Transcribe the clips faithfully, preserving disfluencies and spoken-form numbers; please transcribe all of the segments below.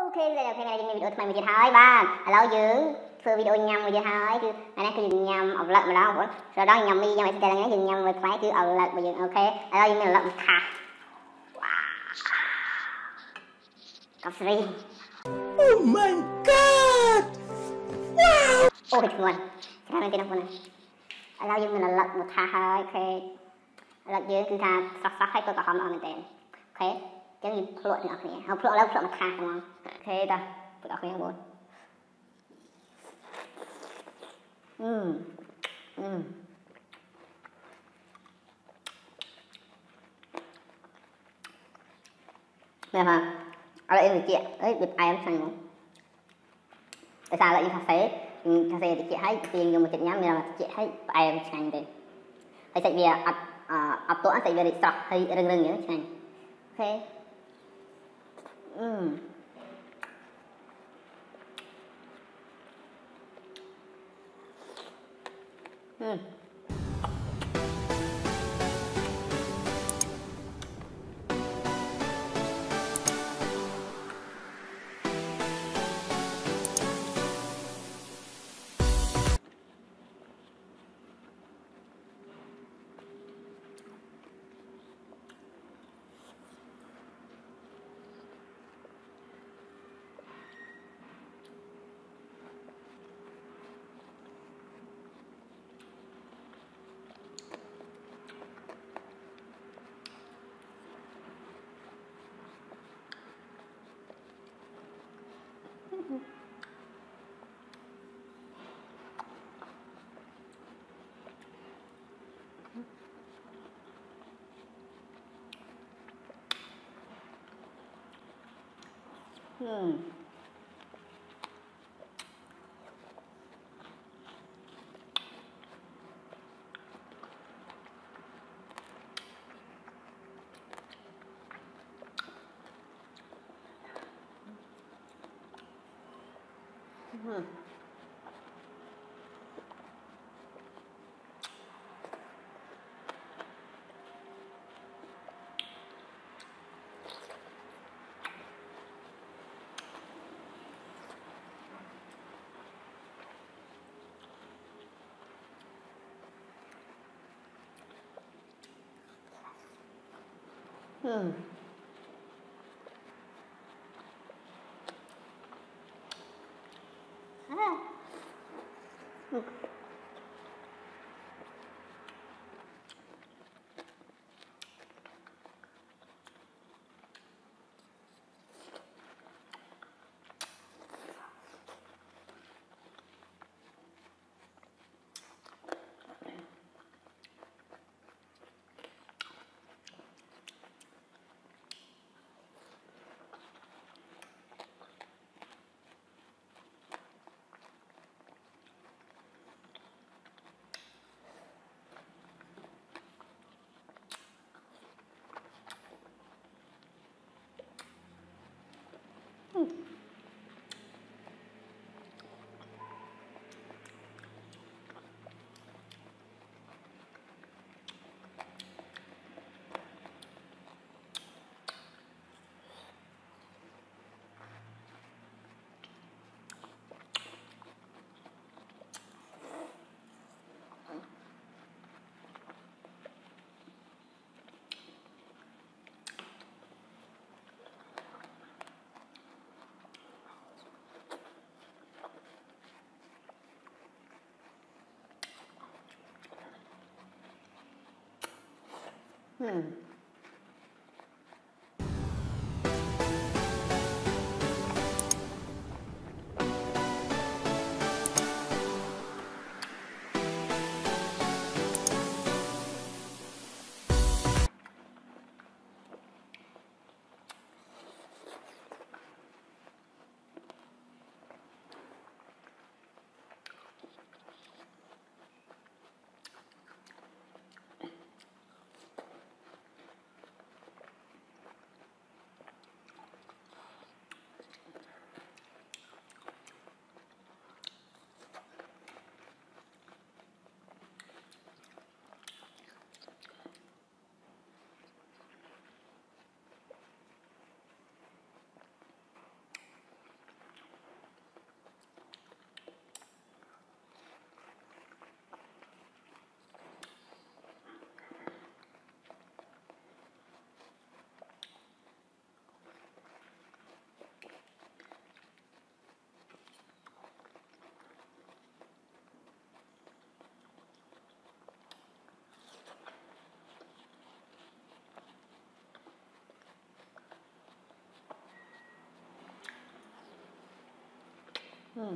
ok ok này những video thay mình chỉ hỏi ba lâu dưỡng phơi video nhầm mình chỉ hỏi chứ anh ấy cứ dừng nhầm ở lợn mà đó rồi đó nhầm đi nhầm phải chơi dừng nhầm rồi phải cứ ở lợn mà dừng ok lâu dừng mình lợn thà cặp sri oh my god wow ôi ngon cái này cái nào này lâu dừng mình là lợn một thà hơi ok lợn dưỡng cứ thà sắc sắc hay tôi có hòm ở mình tên ok chẳng như lộ nữa này không lộ lâu lộ một thà ngon ok ta tôi đọc nghe bốn ừm ừm nè hả ở đây người chị ấy được ai em sang không tại sao lại như cà phê cà phê thì chị thấy tiền dùng một chục nhám mà chị thấy ai em sang đây hay chạy về ập ập tổ anh chạy về để sọc hay rừng rừng nhớ sang ok ừm ừm ừm ừm ừm ừm Ừ.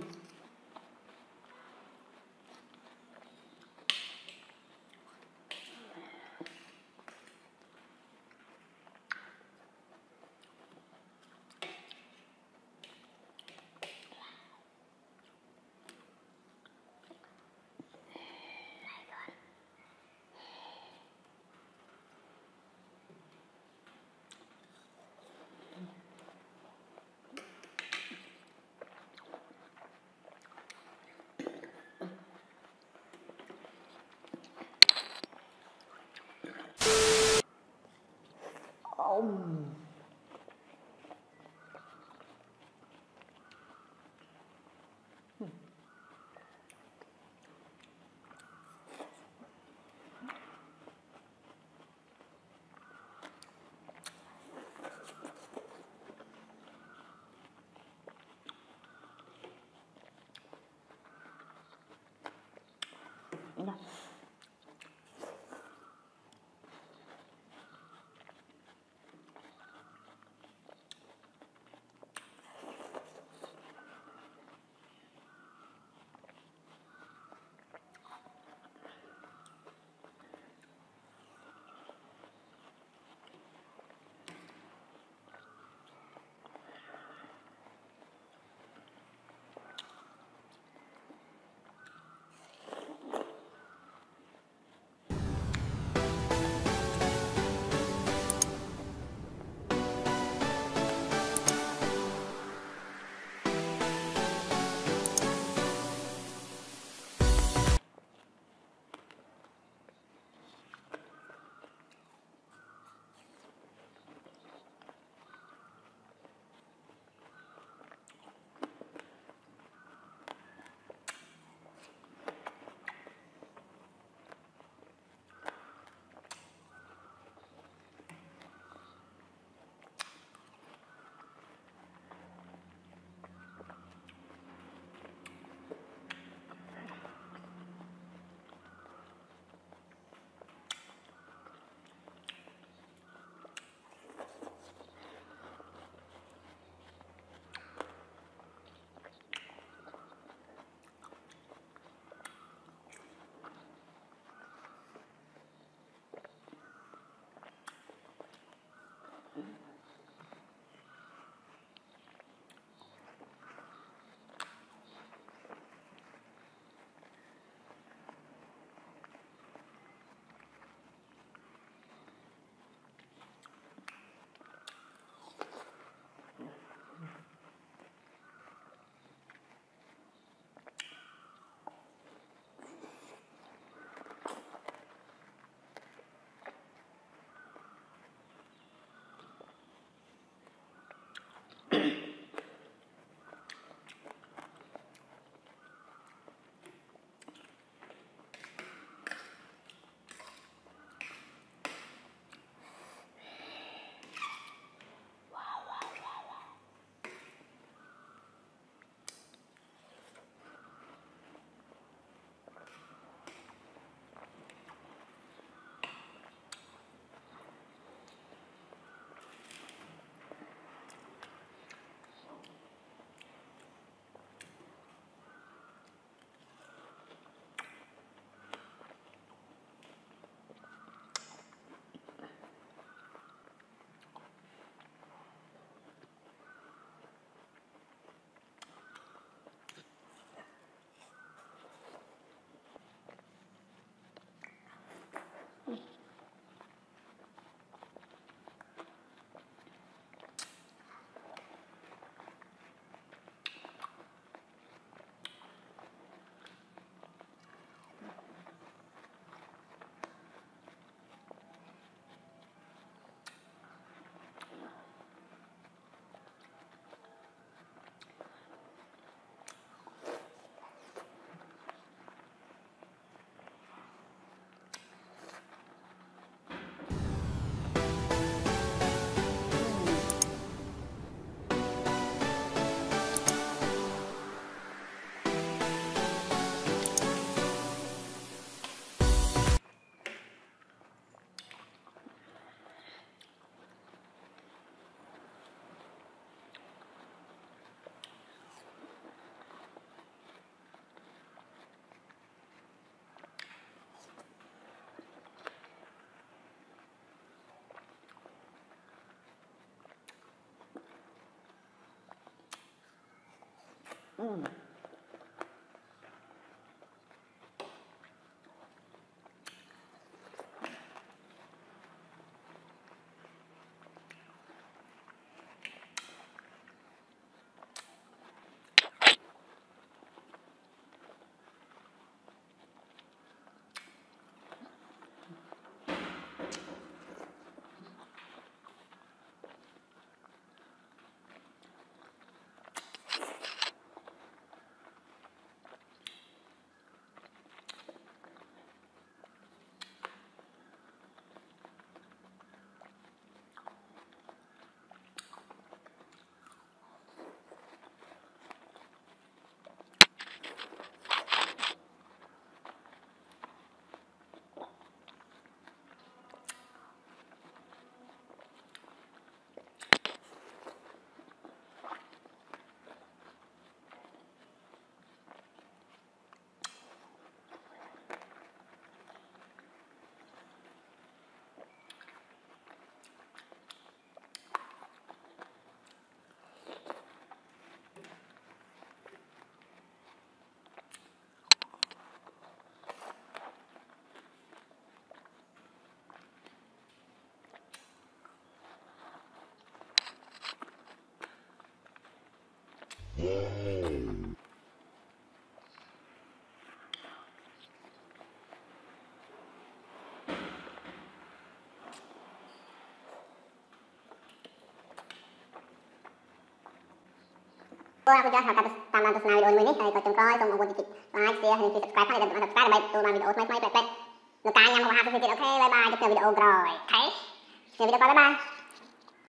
Mm. Cô aku jelas harus tambah terus video ini hay có chấm coi xong một cái like share hình subscribe hay là subscribe để tôi làm video mới mới plek plek. Người ta nhằm vào hai cái video ok bye bye cho video rồi. Thấy. Video coi bye bye.